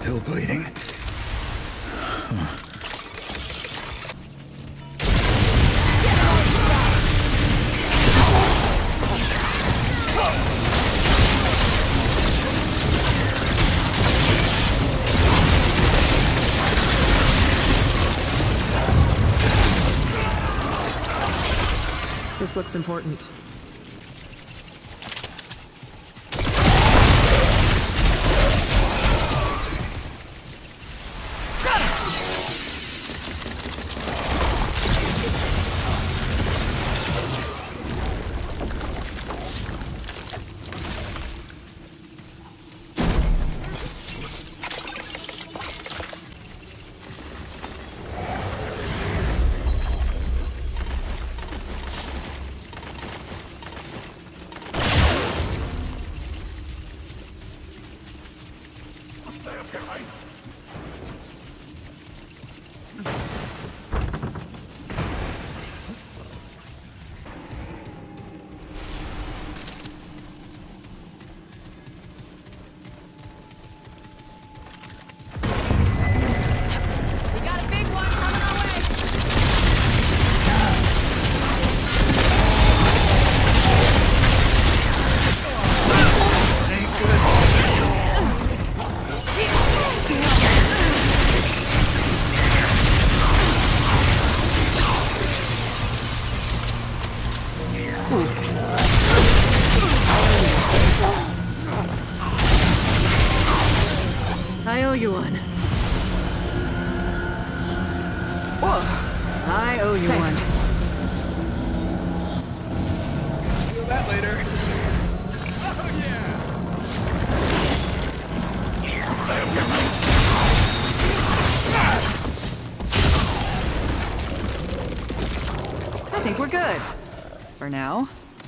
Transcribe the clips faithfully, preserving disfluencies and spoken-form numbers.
Still bleeding. Huh. This looks important. I owe you one. Whoa. I owe you Thanks. one. Feel that later. Oh yeah. I think we're good. For now.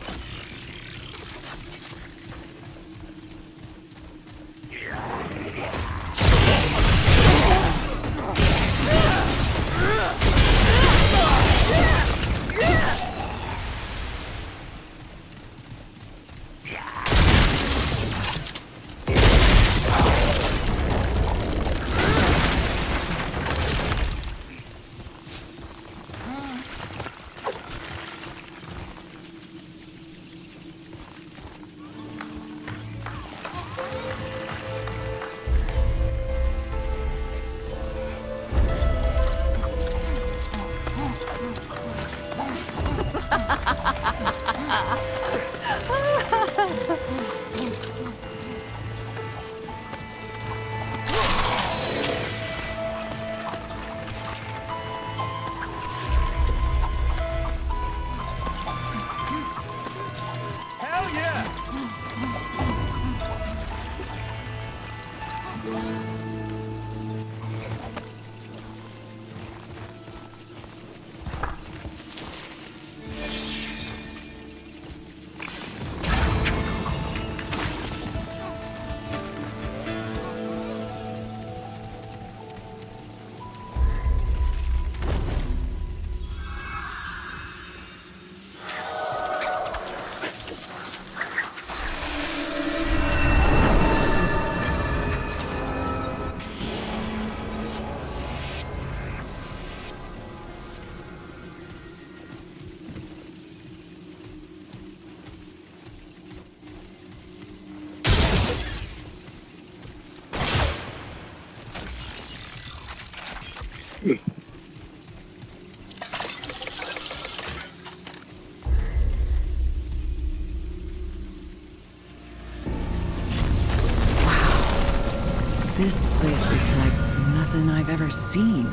This place is like nothing I've ever seen.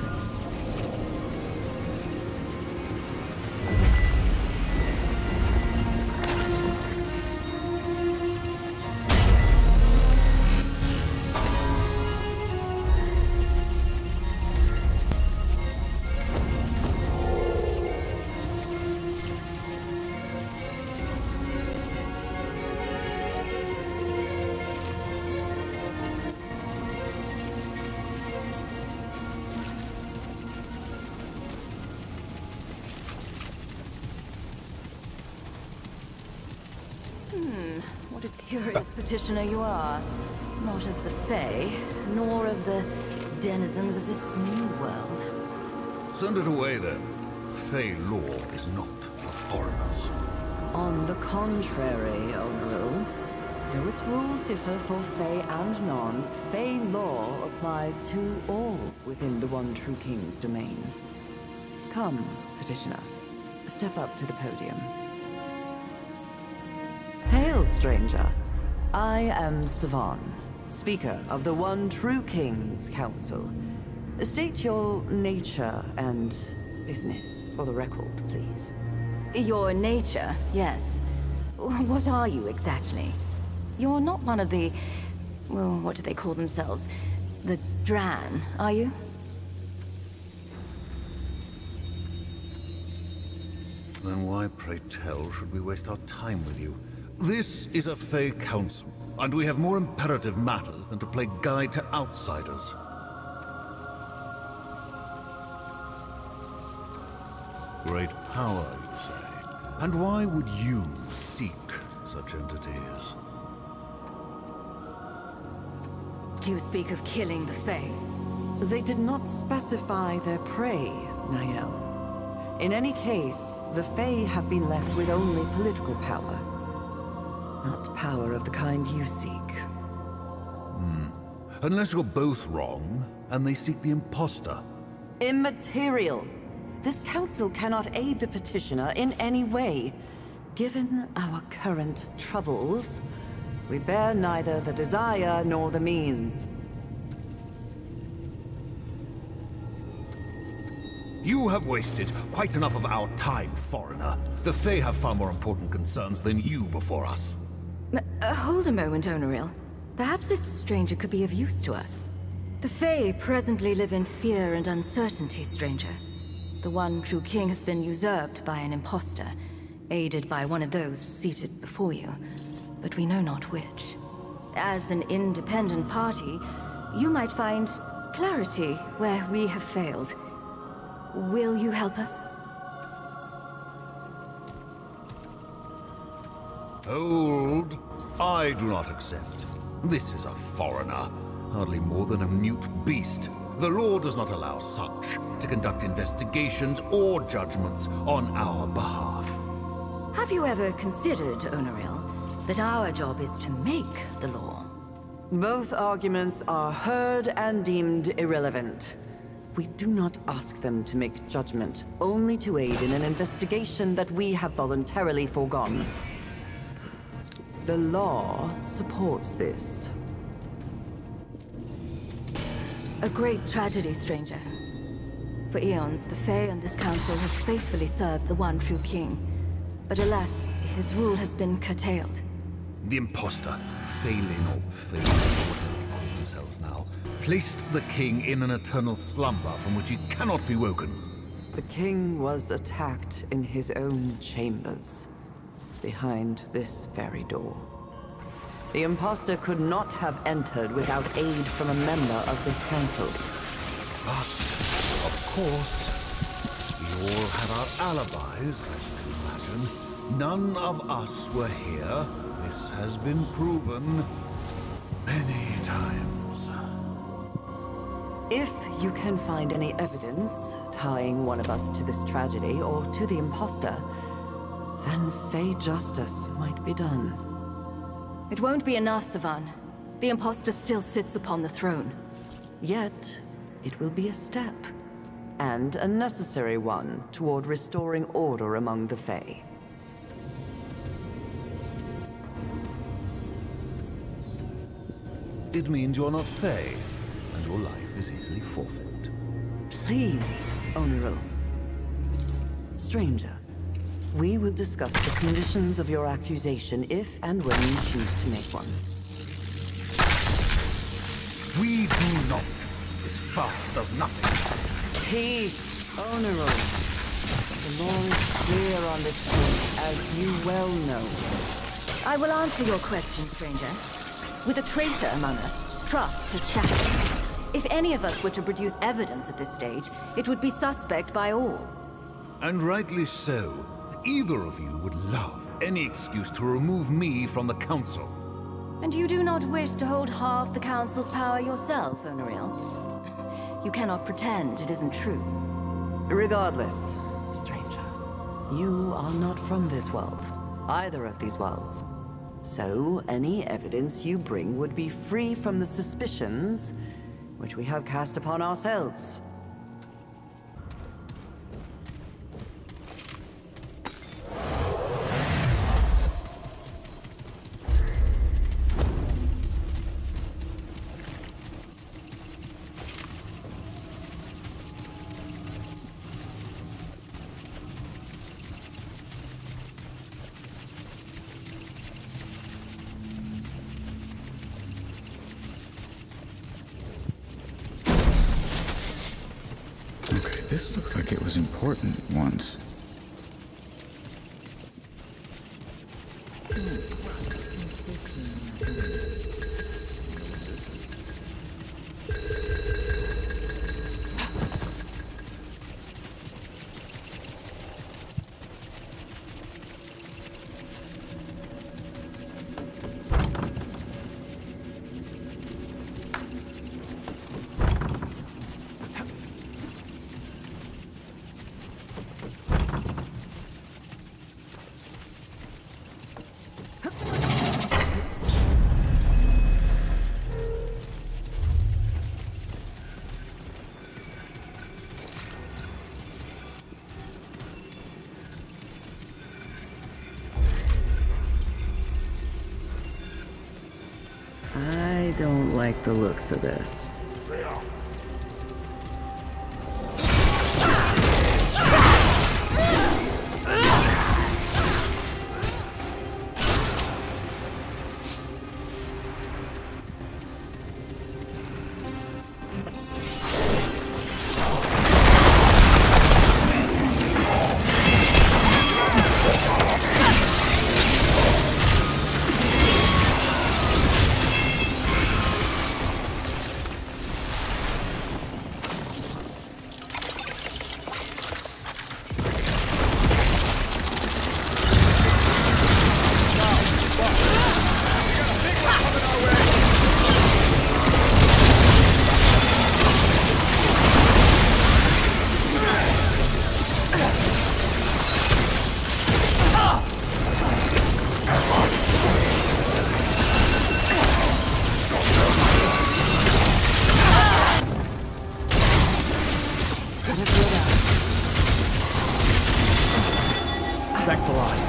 What a curious petitioner you are. Not of the Fae, nor of the denizens of this new world. Send it away then. Fae law is not for foreigners. On the contrary, Omeril. Though its rules differ for Fae and non, Fae law applies to all within the One True King's domain. Come, Petitioner. Step up to the podium. Hail, stranger. I am Savan, Speaker of the One True King's Council. State your nature and business for the record, please. Your nature, yes. What are you exactly? You're not one of the... well, what do they call themselves? The Dran, are you? Then why, pray tell, should we waste our time with you? This is a Fae Council, and we have more imperative matters than to play guide to outsiders. Great power, you say? And why would you seek such entities? Do you speak of killing the Fae? They did not specify their prey, Niall. In any case, the Fae have been left with only political power. Not power of the kind you seek. Hmm. Unless you're both wrong, and they seek the imposter. Immaterial. This council cannot aid the petitioner in any way. Given our current troubles, we bear neither the desire nor the means. You have wasted quite enough of our time, foreigner. The Fae have far more important concerns than you before us. Uh, hold a moment, Onoril. Perhaps this stranger could be of use to us. The Fae presently live in fear and uncertainty, stranger. The One True King has been usurped by an imposter, aided by one of those seated before you, but we know not which. As an independent party, you might find clarity where we have failed. Will you help us? Hold. I do not accept. This is a foreigner, hardly more than a mute beast. The law does not allow such to conduct investigations or judgments on our behalf. Have you ever considered, Onoril, that our job is to make the law? Both arguments are heard and deemed irrelevant. We do not ask them to make judgment, only to aid in an investigation that we have voluntarily foregone. The law supports this. A great tragedy, stranger. For eons, the Fae and this council have faithfully served the One True King. But alas, his rule has been curtailed. The imposter, failing or failing, whatever they call themselves now, placed the king in an eternal slumber from which he cannot be woken. The king was attacked in his own chambers, behind this very door. The imposter could not have entered without aid from a member of this council. But, of course, we all had our alibis, as you can imagine. None of us were here. This has been proven many times. If you can find any evidence tying one of us to this tragedy or to the imposter, then Fae justice might be done. It won't be enough, Savan. The imposter still sits upon the throne. Yet, it will be a step, and a necessary one, toward restoring order among the Fae. It means you're not Fae, and your life is easily forfeit. Please, Onoril. Stranger, we will discuss the conditions of your accusation if and when you choose to make one. We do not. This farce does nothing. Peace, Onoril. The law is clear on this point, as you well know. I will answer your question, stranger. With a traitor among us, trust has shattered. If any of us were to produce evidence at this stage, it would be suspect by all. And rightly so. Either of you would love any excuse to remove me from the council. And you do not wish to hold half the Council's power yourself, Onariel? You cannot pretend it isn't true. Regardless, stranger, you are not from this world, either of these worlds. So, any evidence you bring would be free from the suspicions which we have cast upon ourselves. This looks like it was important once. I don't like the looks of this. Thanks a lot.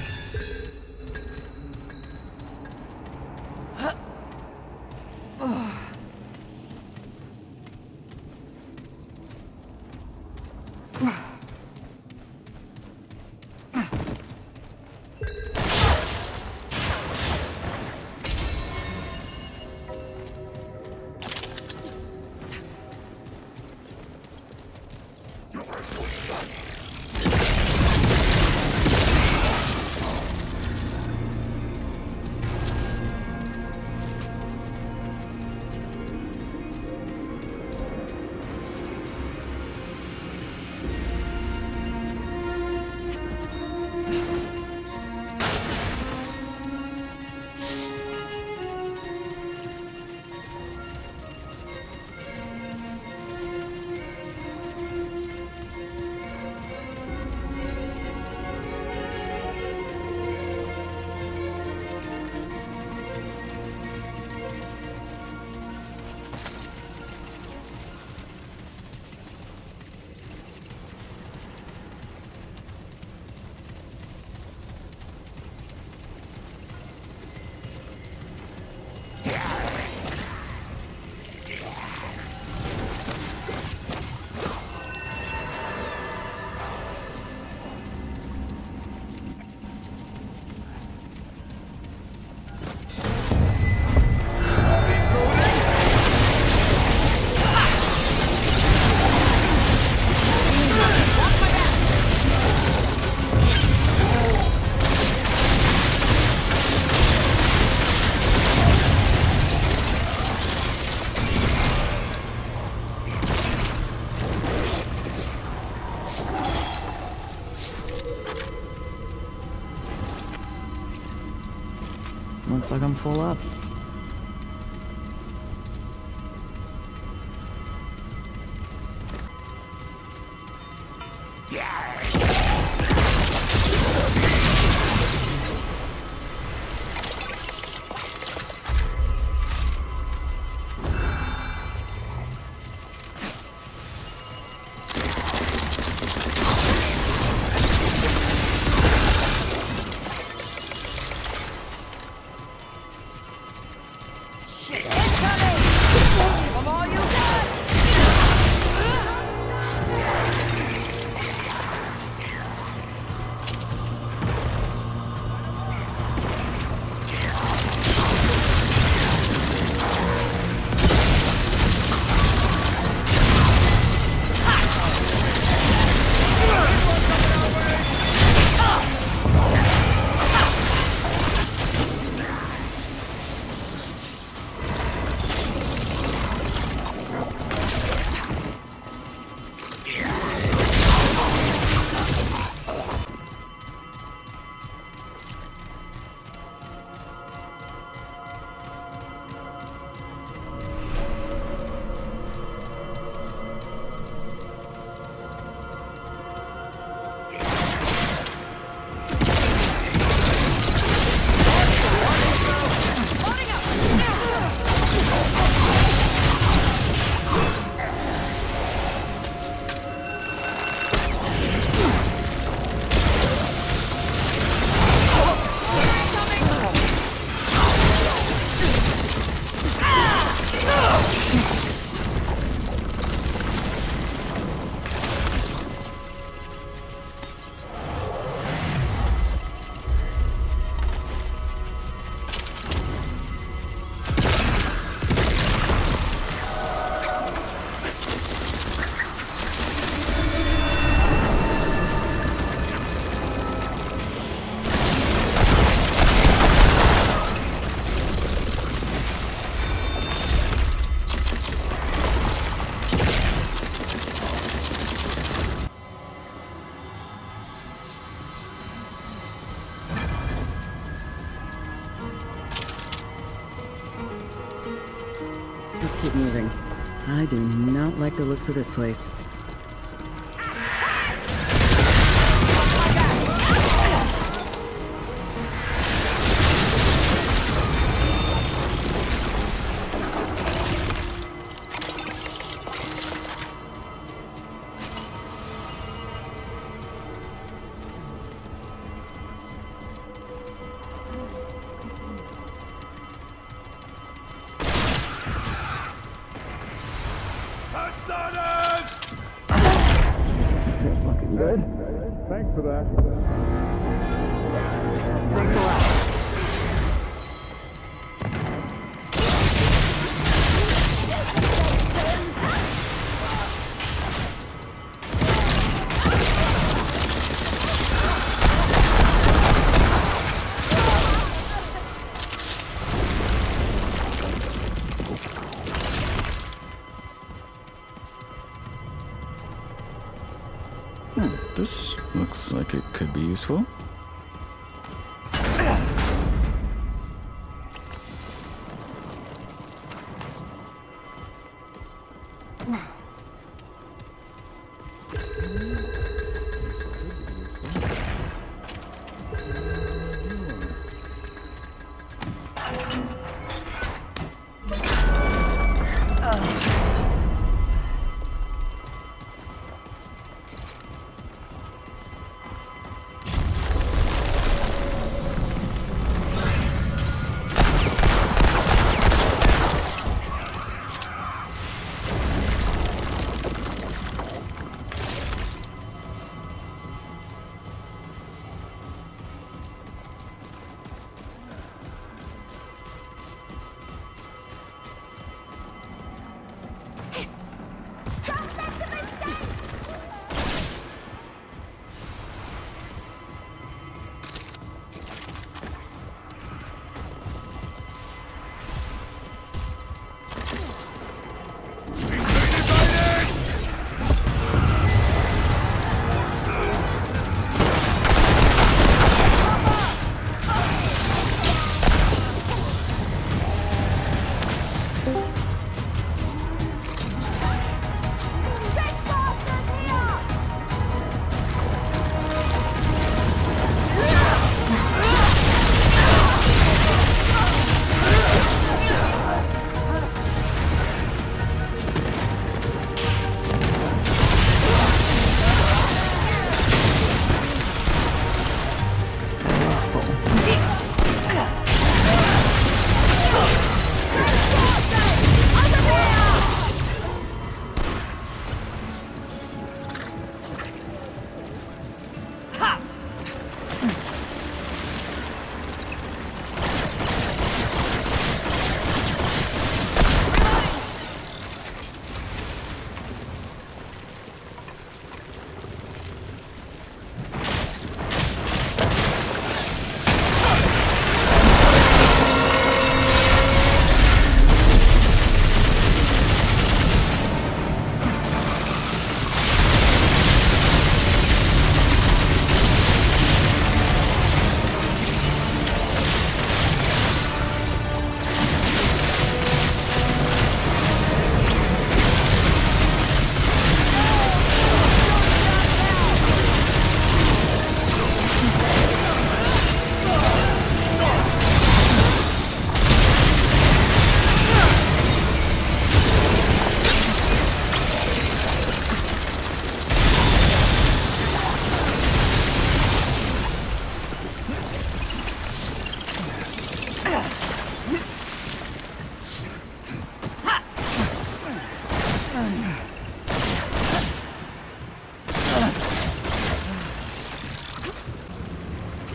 Ugh. Looks like I'm full up. Let's keep moving. I do not like the looks of this place. Good. Thanks for that. Thanks a lot. Hmm, this looks like it could be useful.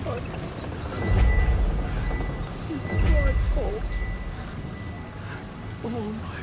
It's my fault. All my